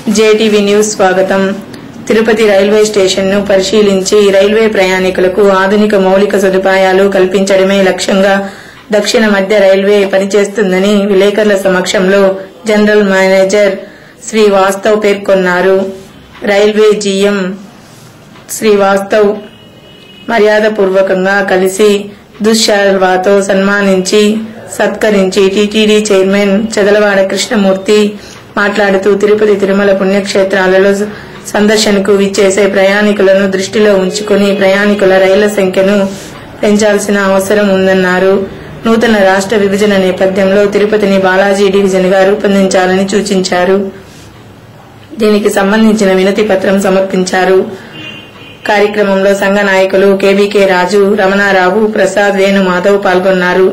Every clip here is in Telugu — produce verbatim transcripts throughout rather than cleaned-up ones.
జేటీవీ న్యూస్ స్వాగతం. తిరుపతి రైల్వే స్టేషన్ ను పరిశీలించి రైల్వే ప్రయాణికులకు ఆధునిక మౌలిక సదుపాయాలు కల్పించడమే లక్ష్యంగా దక్షిణ మధ్య రైల్వే పనిచేస్తుందని విలేకరుల సమక్షంలో జనరల్ మేనేజర్ శ్రీవాస్తవ్ పేర్కొన్నారు. రైల్వే జీఎం శ్రీవాస్తవ్ మర్యాదపూర్వకంగా కలిసి దుశ్శాల్వాతో సన్మానించి సత్కరించి టీటీడీ చైర్మన్ చదలవాడ కృష్ణమూర్తి మాట్లాడుతూ తిరుపతి తిరుమల పుణ్యక్షేత్రాలలో సందర్శనకు విచ్చేసే ప్రయాణికులను దృష్టిలో ఉంచుకుని ప్రయాణికుల రైళ్ల సంఖ్యను పెంచాల్సిన అవసరం ఉందన్నారు. నూతన రాష్ట్ర విభజన నేపథ్యంలో తిరుపతిని బాలాజీ డివిజన్ గా రూపొందించాలని సూచించారు. దీనికి సంబంధించిన వినతి పత్రం సమర్పించారు. కార్యక్రమంలో సంఘ నాయకులు కేబీకే రాజు, రమణారావు, ప్రసాద్, వేణుమాధవ్ పాల్గొన్నారు.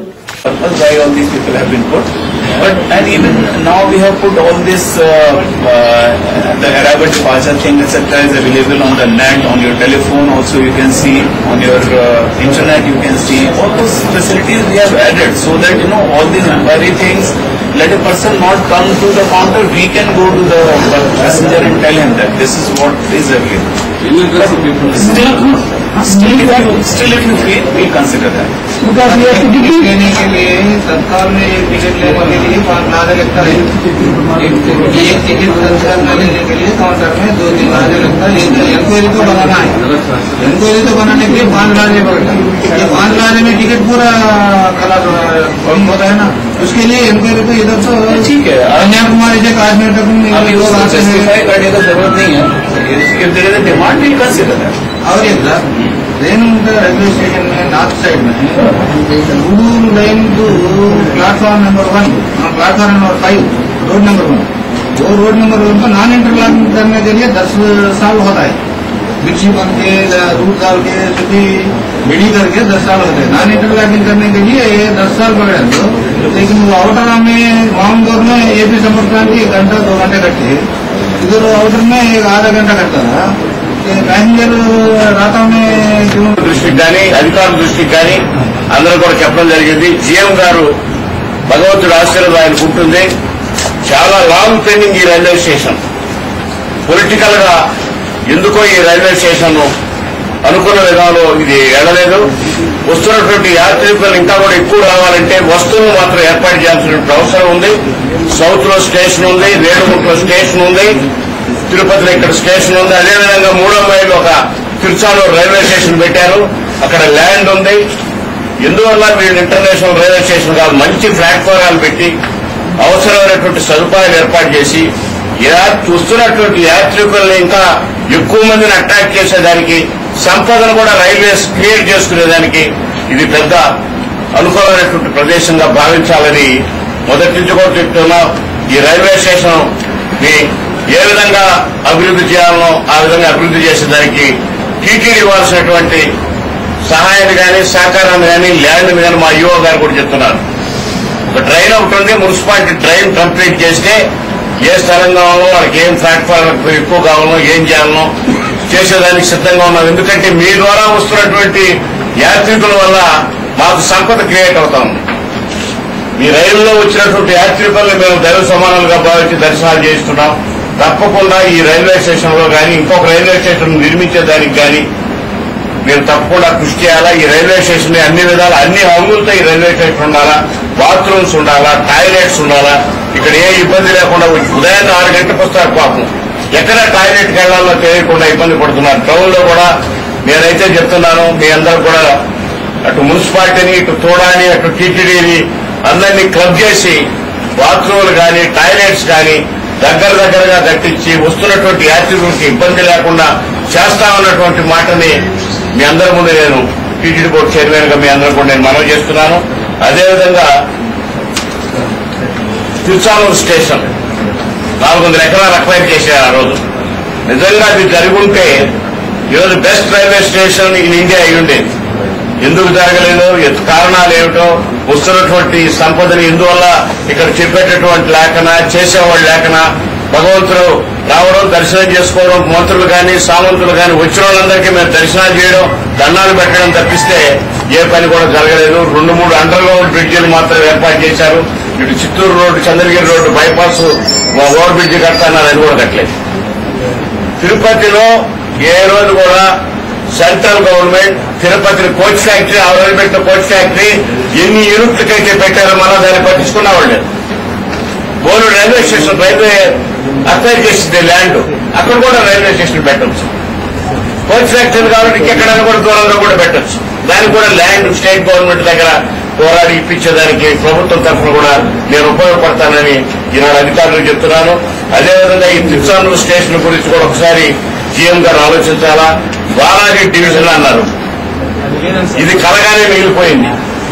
But and even now we have put all this uh, uh, the arrival departure thing et cetera is available on the net, on your telephone also you can see, on your uh, internet you can see. All those facilities we have added so that you know all these inquiry things. Let a person not come to the counter, we can go to the passenger and tell him that this is what is available. Still, still, if you, still if you feel, we consider that. Because we have to ticket लेने के लिए सरकार ने टिकट लेने के लिए पाँच लाख लगता है. एक टिकट सरकार में लेने के लिए काउंटर में दो तीन लाख लगता है. इंक्वायरी तो बनाना है. इंक्वायरी तो बनाने के लिए पाँच लाख पड़ता है. ये पाँच लाख में टिकट पूरा खलास होता है ना. उसके लिए इंक्वायरी तो इधर तो ठीक है. कन्याकुमारी से कश्मीर तक जस्टिफाई करने का जरूरत नहीं है. If there is a demand, we consider that. और एक ट्रेन रेलवे स्टेशन में नॉर्थ साइड में Gudur line to platform number one, platform number five, road number one. वो रोड नंबर वन को नॉन इंटरलॉकिंग करने के लिए दस साल होता है. मिर्ची बन के रूट डाल के सीधी बिड़ी करके दस साल होते हैं. नॉन इंटरलॉकिंग करने के लिए दस साल पकड़े तो, लेकिन वो आउटर में मामगौर में एपी संपर्क की घंटा दो घंटे कटते हैं. इधर आउटर में एक आधा घंटा कटता था. ప్యాసింజర్ రావటమే దృష్టికి కానీ అధికారుల దృష్టికి కానీ అందరూ కూడా చెప్పడం జరిగింది. జీఎం గారు భగవంతుడు ఆశీర్వాదం ఆయనకు ఉంటుంది. చాలా లాంగ్ పెండింగ్ ఈ రైల్వే స్టేషన్. పొలిటికల్ గా ఎందుకో ఈ రైల్వే స్టేషన్ అనుకున్న విధానంలో ఇది వెళ్ళలేదు. వస్తున్నటువంటి యాత్రికులు ఇంకా కూడా ఎక్కువ రావాలంటే వస్తువులు మాత్రం ఏర్పాటు చేయాల్సినటువంటి అవసరం ఉంది. సౌత్ లో స్టేషన్ ఉంది, రేణుగుంటలో స్టేషన్ ఉంది, తిరుపతిలో ఇక్కడ స్టేషన్ ఉంది. అదేవిధంగా మూడో మైలు ఒక తిరుచానూరు రైల్వే స్టేషన్ పెట్టారు. అక్కడ ల్యాండ్ ఉంది. ఎందువల్ల వీళ్ళు ఇంటర్నేషనల్ రైల్వే స్టేషన్ కాదు, మంచి ప్లాట్ఫారాలు పెట్టి అవసరమైనటువంటి సదుపాయాలు ఏర్పాటు చేసి వస్తున్నటువంటి యాత్రికుల్ని ఇంకా ఎక్కువ మందిని అట్రాక్ట్ చేసేదానికి, సంపదను కూడా రైల్వేస్ క్రియేట్ చేసుకునేదానికి ఇది పెద్ద అనుకూలమైనటువంటి ప్రదేశంగా భావించాలని మొదటి నుంచి కూడా చెప్తున్నా. ఈ రైల్వే స్టేషన్ ఏ విధంగా అభివృద్ధి చేయాలనో ఆ విధంగా అభివృద్ధి చేసేదానికి టీటీడీ ఇవ్వాల్సినటువంటి సహాయాన్ని కానీ సహకారాన్ని కానీ ల్యాండ్ని కానీ మా యువ గారు కూడా చెప్తున్నారు. ఒక ట్రైన్ ఒకటి ఉంది, మున్సిపాలిటీ ట్రైన్ కంప్లీట్ చేస్తే ఏ స్థలం కావాలో వాళ్ళకి ఏం ప్లాట్ఫామ్ ఎక్కువ కావాలో ఏం చేయాలనో చేసేదానికి సిద్ధంగా ఉన్నాం. ఎందుకంటే మీ ద్వారా వస్తున్నటువంటి యాత్రికుల వల్ల మాకు సంపద క్రియేట్ అవుతాం. మీ రైలులో వచ్చినటువంటి యాత్రికులను మేము దైవ సమానాలుగా భావించి దర్శనాలు చేస్తున్నాం. తప్పకుండా ఈ రైల్వే స్టేషన్ లో కానీ ఇంకొక రైల్వే స్టేషన్ నిర్మించేదానికి కానీ మీరు తప్పకుండా కృషి చేయాలా. ఈ రైల్వే స్టేషన్ అన్ని విధాలు అన్ని హంగులతో ఈ రైల్వే స్టేషన్ ఉండాలా, బాత్రూమ్స్ ఉండాలా, టాయిలెట్స్ ఉండాలా. ఇక్కడ ఏ ఇబ్బంది లేకుండా ఉదయాన్నే ఆరు గంటలకు వస్తారు పాపం, ఎక్కడ టాయిలెట్కి వెళ్లాలో తెలియకుండా ఇబ్బంది పడుతున్నారు. టౌన్ లో కూడా నేనైతే చెప్తున్నాను, మీ అందరూ కూడా అటు మున్సిపాలిటీని, ఇటు తోడాని, అటు టీటీడీని అందరినీ క్లబ్ చేసి బాత్రూమ్లు కానీ టాయిలెట్స్ కానీ దగ్గర దగ్గరగా కట్టించి వస్తున్నటువంటి యాత్రికులకి ఇబ్బంది లేకుండా చేస్తామన్నటువంటి మాటని మీ అందరి ముందు నేను టీటీడీ బోర్డు చైర్మన్ గా మీ అందరూ కూడా నేను మనవి చేస్తున్నాను. అదేవిధంగా తిరుచానూరు స్టేషన్ నాలుగు వందల ఎకరాలు అక్వైర్ చేశారు ఆ రోజు. నిజంగా అది జరిగి ఉంటే ఈరోజు best railway station in India అయి ఉండేది. ఎందుకు జరగలేదు, కారణాలు ఏమిటో, వస్తున్నటువంటి సంపదని ఎందువల్ల ఇక్కడ చెప్పేటటువంటి లేకనా, చేసేవాళ్ళు లేకనా, భగవంతుడు రావడం దర్శనం చేసుకోవడం, మంత్రులు కానీ సామంతులు కానీ వచ్చిన వాళ్ళందరికీ మేము దర్శనాలు చేయడం, దండాలు పెట్టడం తప్పిస్తే ఏ పని కూడా జరగలేదు. రెండు మూడు అండర్ గ్రౌండ్ బ్రిడ్జిలు మాత్రం ఏర్పాటు చేశారు. ఇటు Chittoor road, Chandragiri road bypass over bridge కడతాన్నారు, అది కూడా కట్టలేదు. తిరుపతిలో ఏ రోజు కూడా సెంట్రల్ గవర్నమెంట్ తిరుపతిని కోచ్ ఫ్యాక్టరీ, ఆ రోజు పెట్టిన కోచ్ ఫ్యాక్టరీ ఎన్ని యూనిట్లకైతే పెట్టారో మనం దాన్ని పట్టించుకున్నావాళ్ళు. బోలు రైల్వే స్టేషన్ రైల్వే అక్వైర్ చేసింది ల్యాండ్, అక్కడ కూడా రైల్వే స్టేషన్ పెట్టచ్చు. కోచ్ ఫ్యాక్టరీ కాబట్టి ఇంకెక్కడైనా కూడా దూరంగా కూడా పెట్టచ్చు. దానికి కూడా ల్యాండ్ స్టేట్ గవర్నమెంట్ దగ్గర పోరాడి ఇప్పించేదానికి ప్రభుత్వం తరఫున కూడా నేను ఉపయోగపడతానని ఈనాడు అధికారులకు చెప్తున్నాను. అదేవిధంగా ఈ తిరుచానూరు స్టేషన్ గురించి కూడా ఒకసారి సీఎం గారు ఆలోచించాలా. బాలాజీ డివిజన్ అన్నారు, ఇది కలగానే మిగిలిపోయింది.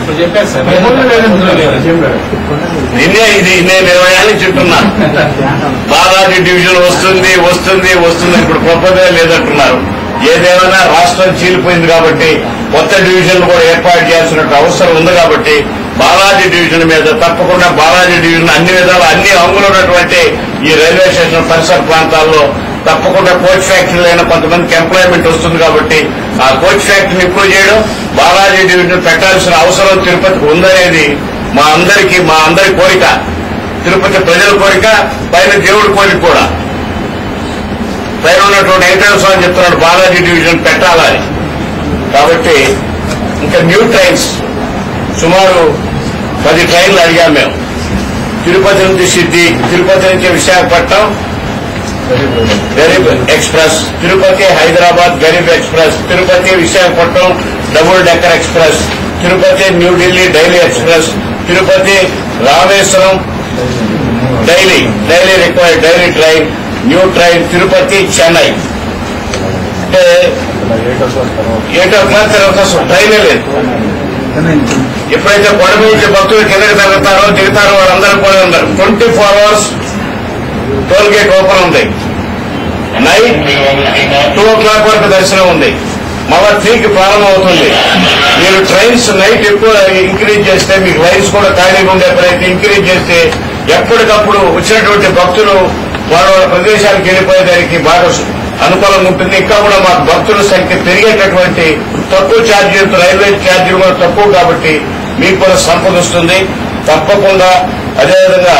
నిన్నే ఇది నేను ఇరవై ఏళ్ళకి చెప్తున్నాను, బాలాజీ డివిజన్ వస్తుంది వస్తుంది వస్తుంది, ఇప్పుడు ప్రపోజల్ లేదంటున్నారు. ఏదేమైనా రాష్ట్రం చీలిపోయింది కాబట్టి కొత్త డివిజన్ కూడా ఏర్పాటు చేయాల్సిన అవసరం ఉంది కాబట్టి బాలాజీ డివిజన్ మీద తప్పకుండా బాలాజీ డివిజన్ అన్ని విధాలు అన్ని అంగులు ఉన్నటువంటి ఈ రైల్వే స్టేషన్ పరిసర ప్రాంతాల్లో తప్పకుండా కోచ్ ఫ్యాక్టరీలో అయినా కొంతమందికి ఎంప్లాయ్మెంట్ వస్తుంది కాబట్టి ఆ కోచ్ ఫ్యాక్టరీని ఇంప్రూవ్ చేయడం, బాలాజీ డివిజన్ పెట్టాల్సిన అవసరం తిరుపతికి ఉందనేది మా అందరికీ మా అందరి కోరిక, తిరుపతి ప్రజల కోరిక, పైన దేవుడి కోరిక కూడా. పైన ఉన్నటువంటి వెంకటేశ్వర స్వామి చెప్తున్నాడు బాలాజీ డివిజన్ పెట్టాలని. కాబట్టి ఇంకా న్యూ ట్రైన్స్ సుమారు పది ట్రైన్లు అడిగాం మేము. తిరుపతి నుంచి సిద్ధి, తిరుపతి నుంచి Visakhapatnam Garib express, Tirupati Hyderabad Garib express, Tirupati Visakhapatnam double decker express, Tirupati New Delhi daily express, Tirupati Rameswaram daily daily required daily train, new train Tirupati Chennai. అంటే ఎయిట్ ఓ క్లాక్ తర్వాత అసలు ట్రైనే లేదు. ఎప్పుడైతే కొండ నుంచి భక్తులు కిందకి తగ్గుతారో దిగుతారో వాళ్ళందరూ కూడా ఉన్నారు. Twenty four hours toll gate open ఉంది. నైట్ టూ ఓ క్లాక్ వరకు దర్శనం ఉంది. మళ్ళా త్రీకి ప్రారంభం అవుతుంది. మీరు ట్రైన్స్ నైట్ ఎక్కువ ఇంక్రీజ్ చేస్తే మీకు లైన్స్ కూడా ఖాళీగా ఉండే ప్రయత్నం ఇంక్రీజ్ చేస్తే ఎప్పటికప్పుడు వచ్చినటువంటి భక్తులు వాళ్ళ వాళ్ళ ప్రదేశాలకు వెళ్ళిపోయేదానికి బాగా అనుకూలంగా ఉంటుంది. ఇంకా కూడా మాకు భక్తుల సంఖ్య పెరిగేటటువంటి తక్కువ ఛార్జీలతో రైల్వే ఛార్జీలు కూడా తక్కువ కాబట్టి మీకు కూడా సంపద వస్తుంది తప్పకుండా. అదేవిధంగా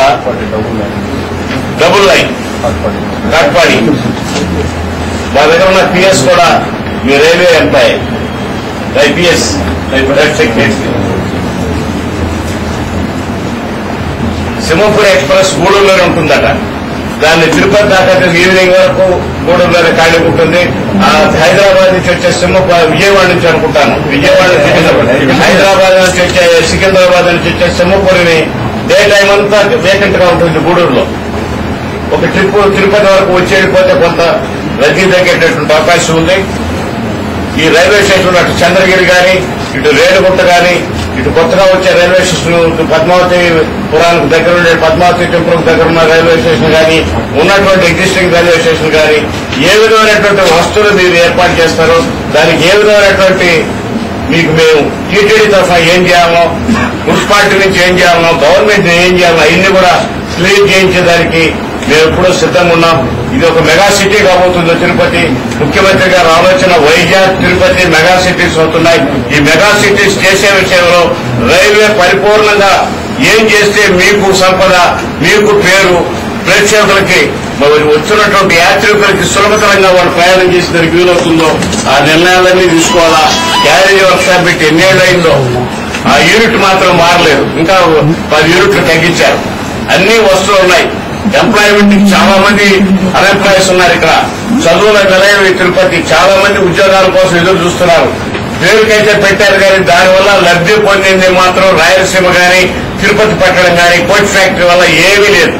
డబుల్ లైన్ కాట్పాడి మా దగ్గర ఉన్న పిఎస్ కూడా మీ railway employee IPS Simhapuri express గూడూరులోనే ఉంటుందట. దాన్ని తిరుపతి దాకా ఈవినింగ్ వరకు గూడూరులోనే ఖాళీ ఉంటుంది. హైదరాబాద్ నుంచి వచ్చే సింహపురి విజయవాడ నుంచి అనుకుంటాను, విజయవాడ నుంచి హైదరాబాద్ నుంచి వచ్చే సికింద్రాబాద్ నుంచి వచ్చే సింహపురిని డే టైం అంతా వేకెంట్ గా ఉంటుంది గూడూరులో. ఒక ట్రిప్ తిరుపతి వరకు వచ్చి వెళ్ళిపోతే కొంత రద్దీ తగ్గేటటువంటి అవకాశం ఉంది. ఈ రైల్వే స్టేషన్ అటు చంద్రగిరి కానీ ఇటు రేణుగుంట కానీ ఇటు కొత్తగా వచ్చే రైల్వే స్టేషన్ ఇటు పద్మావతి పురాణకు దగ్గర ఉండే పద్మావతి టెంపుల్ దగ్గర ఉన్న రైల్వే స్టేషన్ కానీ ఉన్నటువంటి ఎగ్జిస్టింగ్ రైల్వే స్టేషన్ కానీ ఏ విధమైనటువంటి వస్తువులు మీరు ఏర్పాటు చేస్తారో దానికి ఏ విధమైనటువంటి మీకు మేము టీటీడీ తరఫున ఏం చేయాలనో మున్సిపాలిటీ నుంచి ఏం చేయాలనో గవర్నమెంట్ ఏం చేయాలనో అవన్నీ కూడా క్లియర్ చేయించేదానికి మేము ఎప్పుడూ సిద్ధంగా ఉన్నాం. ఇది ఒక మెగా సిటీ కాబోతుంది తిరుపతి. ముఖ్యమంత్రి గారి ఆలోచన వైజాగ్ తిరుపతి మెగా సిటీస్ అవుతున్నాయి. ఈ మెగా సిటీస్ చేసే విషయంలో రైల్వే పరిపూర్ణంగా ఏం చేస్తే మీకు సంపద మీకు పేరు ప్రేక్షకులకి వచ్చినటువంటి యాత్రికులకి సులభతరంగా వాళ్ళు ప్రయాణం చేసేందుకు వీలవుతుందో ఆ నిర్ణయాలన్నీ తీసుకోవాలా. క్యారేజ్ వర్క్షాప్ పెట్టి ఎన్నేళ్ళు అయిందో ఆ యూనిట్ మాత్రం మారలేదు, ఇంకా పది యూనిట్లు తగ్గించారు. అన్ని వస్తువులు ఉన్నాయి. ఎంప్లాయ్మెంట్ చాలా మంది అన్ఎంప్లాయీస్ ఉన్నారు. ఇక్కడ చదువుల నిలయం తిరుపతి చాలా మంది ఉద్యోగాల కోసం ఎదురు చూస్తున్నారు. పేరుకైతే పెట్టారు కానీ దానివల్ల లబ్ధి పొందింది మాత్రం రాయలసీమ కానీ తిరుపతి పట్టణం కానీ కోచ్ ఫ్యాక్టరీ వల్ల ఏమీ లేదు.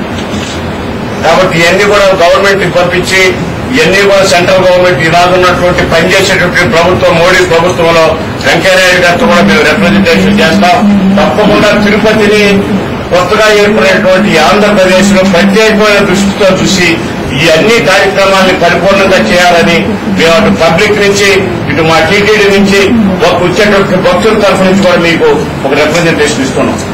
కాబట్టి ఇవన్నీ కూడా గవర్నమెంట్ కి పంపించి ఇవన్నీ కూడా సెంట్రల్ గవర్నమెంట్ ఇలాగున్నటువంటి పనిచేసేటువంటి ప్రభుత్వం మోడీ ప్రభుత్వంలో వెంకయ్యనాయుడు గారితో కూడా మేము రిప్రజెంటేషన్ చేస్తాం. తప్పకుండా తిరుపతిని కొత్తగా ఏర్పడినటువంటి ఆంధ్రప్రదేశ్ లో ప్రత్యేకమైన దృష్టితో చూసి ఈ అన్ని కార్యక్రమాన్ని పరిపూర్ణంగా చేయాలని మేము అటు పబ్లిక్ నుంచి ఇటు మా టీటీడీ నుంచి వచ్చేటువంటి భక్తుల తరఫు నుంచి కూడా మీకు ఒక రిప్రజెంటేషన్ ఇస్తున్నాం.